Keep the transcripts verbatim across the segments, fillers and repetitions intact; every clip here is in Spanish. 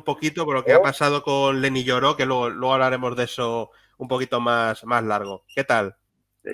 un poquito por lo que ha pasado con Lenny Yoro, que luego, luego hablaremos de eso un poquito más, más largo. ¿Qué tal? Sí.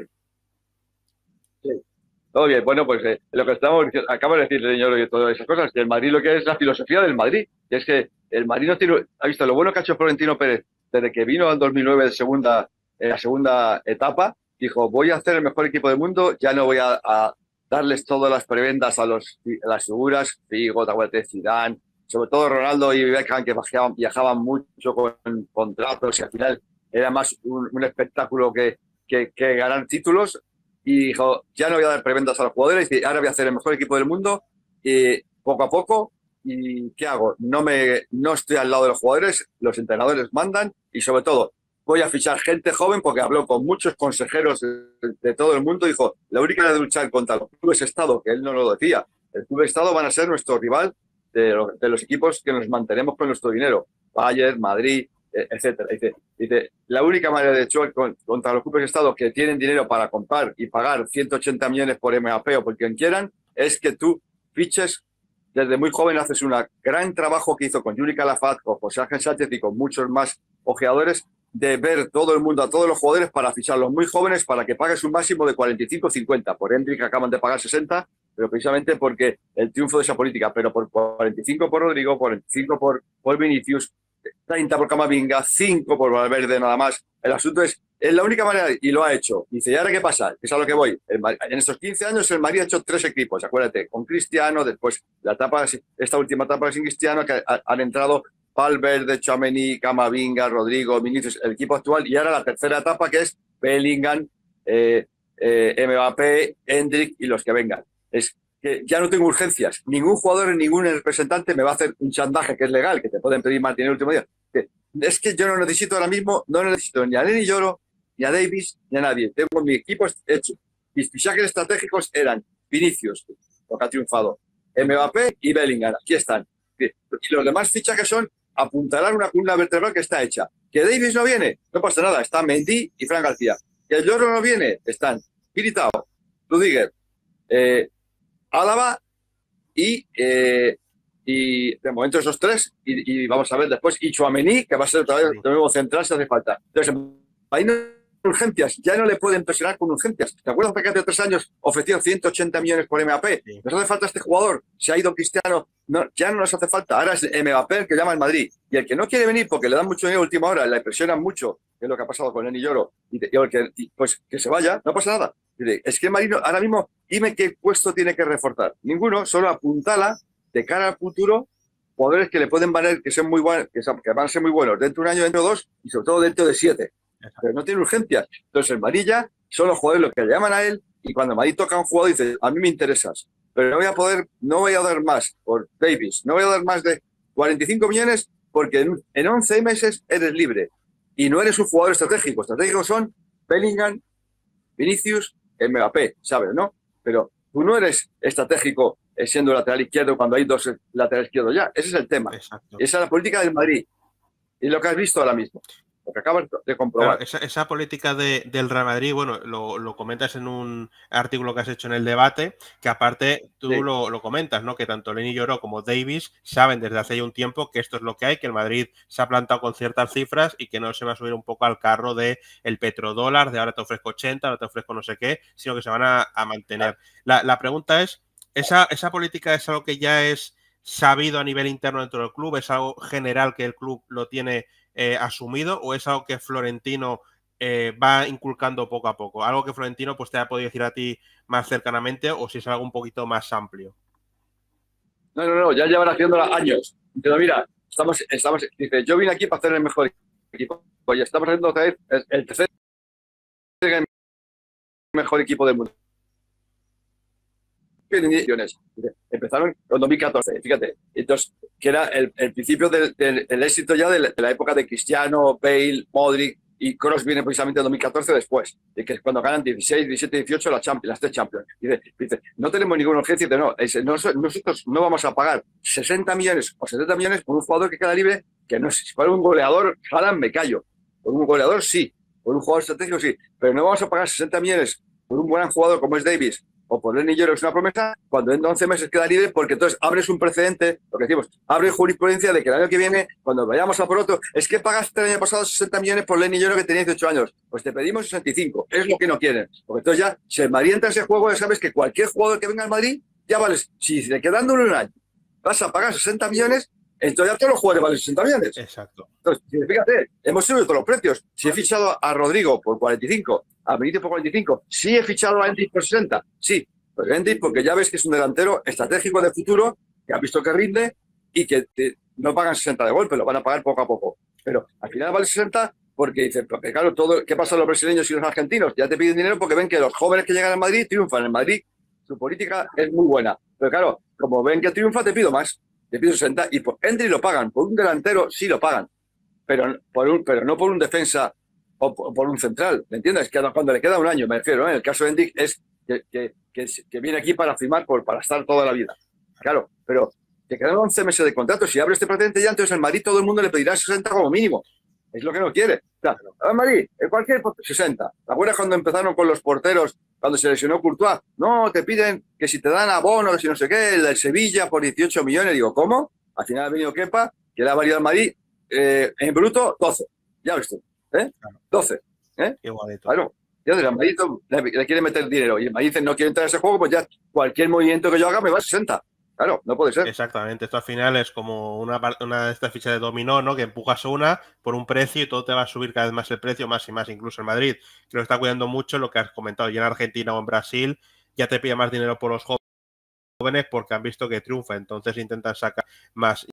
Sí. Todo bien, bueno, pues eh, lo que estamos acaba de decir el señor y todas esas cosas, que el Madrid lo que es la filosofía del Madrid, y es que el Madrid no tiene, ha visto lo bueno que ha hecho Florentino Pérez desde que vino en dos mil nueve de segunda, en la segunda etapa, dijo, voy a hacer el mejor equipo del mundo, ya no voy a, a darles todas las prebendas a, los, a las figuras, Figo, Tahuete, Zidane, sobre todo Ronaldo y Beckham, que viajaban, viajaban mucho con contratos y al final era más un, un espectáculo que, que, que ganar títulos. Y dijo, ya no voy a dar prebendas a los jugadores, y ahora voy a hacer el mejor equipo del mundo, y poco a poco. ¿Y qué hago? No, me, no estoy al lado de los jugadores, los entrenadores mandan, y sobre todo voy a fichar gente joven, porque habló con muchos consejeros de, de todo el mundo. Dijo, la única manera de luchar contra los clubes Estado, que él no lo decía, el club Estado van a ser nuestro rival de, los, de los equipos que nos mantenemos con nuestro dinero, Bayern, Madrid, etcétera. Dice, dice, la única manera de hecho contra los clubes de Estado que tienen dinero para comprar y pagar ciento ochenta millones por M A P o por quien quieran, es que tú fiches desde muy joven, haces un gran trabajo que hizo con Yuri Calafat, con José Ángel Sánchez y con muchos más ojeadores, de ver todo el mundo, a todos los jugadores, para ficharlos muy jóvenes, para que pagues un máximo de cuarenta y cinco cincuenta. Por Hendrik acaban de pagar sesenta, pero precisamente porque el triunfo de esa política, pero por cuarenta y cinco por Rodrigo, cuarenta y cinco por, por Vinicius, treinta por Camavinga, cinco por Valverde nada más. El asunto es, es la única manera, y lo ha hecho. Dice, ¿y ahora qué pasa? Es a lo que voy. El, en estos quince años el Madrid ha hecho tres equipos, acuérdate, con Cristiano, después la etapa, esta última etapa sin Cristiano, que ha, han entrado Valverde, Tchouaméni, Camavinga, Rodrigo, Vinicius, el equipo actual, y ahora la tercera etapa, que es Bellingham, eh, eh, Mbappé, Hendrik y los que vengan. Es que ya no tengo urgencias. Ningún jugador, ningún representante me va a hacer un chantaje que es legal, que te pueden pedir más dinero el último día. Que es que yo no necesito ahora mismo, no necesito ni a Lenny Yoro, ni a Davis, ni a nadie. Tengo mi equipo hecho. Mis fichajes estratégicos eran Vinicius, lo que ha triunfado, Mbappé y Bellingham. Aquí están. Y los demás fichajes son apuntalar una columna vertebral que está hecha. Que Davis no viene, no pasa nada. Está Mendy y Fran García. Que el Yoro no viene, están Militao, Rudiger, eh, Álava y, eh, y de momento esos tres, y, y vamos a ver después, y Tchouaméni, que va a ser otra vez de nuevo central si hace falta. Entonces, ahí no hay urgencias, ya no le pueden presionar con urgencias. ¿Te acuerdas que hace tres años ofrecieron ciento ochenta millones por M A P? Sí. Nos hace falta este jugador, se ha ido Cristiano, no, ya no nos hace falta. Ahora es M A P el que llama al Madrid. Y el que no quiere venir porque le dan mucho dinero a última hora, le presionan mucho, que es lo que ha pasado con Lenny Yoro, y, y, el que, y pues que se vaya, no pasa nada. Es que el Madrid ahora mismo, dime qué puesto tiene que reforzar. Ninguno, solo apuntala de cara al futuro jugadores que le pueden valer, que son muy buenos, que, son, que van a ser muy buenos dentro de un año, dentro de dos, y sobre todo dentro de siete. Pero no tiene urgencias. Entonces el Madrid ya son los jugadores los que le llaman a él, y cuando el Madrid toca a un jugador dice, a mí me interesas, pero no voy a poder, no voy a dar más por Davis, no voy a dar más de cuarenta y cinco millones porque en, en once meses eres libre y no eres un jugador estratégico. Estratégicos son Bellingham, Vinicius, Mbappé, ¿sabes, no? Pero tú no eres estratégico siendo lateral izquierdo cuando hay dos laterales izquierdos ya. Ese es el tema. Exacto. Esa es la política del Madrid. Y lo que has visto ahora mismo. Lo que acabas de comprobar. Claro, esa, esa política de, del Real Madrid, bueno, lo, lo comentas en un artículo que has hecho en el debate, que aparte tú sí. lo, lo comentas, ¿no? Que tanto Lenny Yoro como Davis saben desde hace ya un tiempo que esto es lo que hay, que el Madrid se ha plantado con ciertas cifras y que no se va a subir un poco al carro de el petrodólar, de ahora te ofrezco ochenta, ahora te ofrezco no sé qué, sino que se van a, a mantener. La, la pregunta es, ¿esa, ¿esa política es algo que ya es sabido a nivel interno dentro del club? ¿Es algo general que el club lo tiene Eh, asumido o es algo que Florentino eh, va inculcando poco a poco? Algo que Florentino pues te ha podido decir a ti más cercanamente o si es algo un poquito más amplio. No, no, no, ya llevan haciéndolo años. Pero mira, estamos, estamos, dice, yo vine aquí para hacer el mejor equipo. Oye, estamos haciendo otra vez el tercer mejor equipo del mundo. Empezaron en dos mil catorce, fíjate. Entonces, que era el, el principio del, del, del éxito ya de la, de la época de Cristiano, Bale, Modric, y Kroos viene precisamente en dos mil catorce después, de que es cuando ganan dieciséis, diecisiete, dieciocho la Champions, las tres Champions. Y dice, dice, no tenemos ninguna urgencia, dice, no, es, nosotros no vamos a pagar sesenta millones o setenta millones por un jugador que queda libre, que no sé, si fuera un goleador, Haaland me callo. Por un goleador sí, por un jugador estratégico sí, pero no vamos a pagar sesenta millones por un buen jugador como es Davis, o por Lenny Lloro, que es una promesa, cuando en once meses queda libre, porque entonces abres un precedente, lo que decimos, abre jurisprudencia de que el año que viene, cuando vayamos a por otro, es que pagaste el año pasado sesenta millones por Lenny Lloro que tenía dieciocho años, pues te pedimos sesenta y cinco, es lo que no quieren, porque entonces ya, si el Madrid entra en ese juego, ya sabes que cualquier jugador que venga al Madrid, ya vale, si le quedándole un año, vas a pagar sesenta millones, entonces ya todos los jugadores valen sesenta millones. Exacto. Entonces, fíjate, hemos subido todos los precios. Si he fichado a Rodrigo por cuarenta y cinco, a Benítez por cuarenta y cinco, sí he fichado a Endrick por sesenta, sí. Pues Endrick, porque ya ves que es un delantero estratégico de futuro, que ha visto que rinde y que te, no pagan sesenta de golpe, lo van a pagar poco a poco. Pero al final vale sesenta porque dicen, porque claro, todo, ¿qué pasa a los brasileños y los argentinos? Ya te piden dinero porque ven que los jóvenes que llegan a Madrid triunfan. En Madrid su política es muy buena. Pero claro, como ven que triunfa, te pido más. Te pido sesenta y por Endrick lo pagan. Por un delantero sí lo pagan. Pero, por un, pero no por un defensa o por, por un central. ¿Me entiendes? Que cuando le queda un año, me refiero. ¿eh? En el caso de Endrick es que, que, que, que viene aquí para firmar, por, para estar toda la vida. Claro, pero te quedan once meses de contrato. Si abre este precedente ya, entonces el Madrid todo el mundo le pedirá sesenta como mínimo. Es lo que no quiere. O sea, a Madrid, en cualquier sesenta. ¿Te acuerdas cuando empezaron con los porteros, cuando se lesionó Courtois? No, te piden que si te dan abono, que si no sé qué, el del Sevilla por dieciocho millones. Digo, ¿cómo? Al final ha venido Kepa, que le ha valido al Madrid eh, en bruto doce. Ya ves tú. ¿Eh? doce. ¿Eh? Igualito. Claro. Ya el Madrid le, le quiere meter dinero y el Madrid dice no quiere entrar a ese juego, pues ya cualquier movimiento que yo haga me va a sesenta. Claro, no puede ser. Exactamente, esto al final es como una, una de estas fichas de dominó, ¿no? Que empujas una por un precio y todo te va a subir cada vez más el precio, más y más, incluso en Madrid, que lo está cuidando mucho lo que has comentado, y en Argentina o en Brasil ya te pide más dinero por los jóvenes porque han visto que triunfa, entonces intentan sacar más.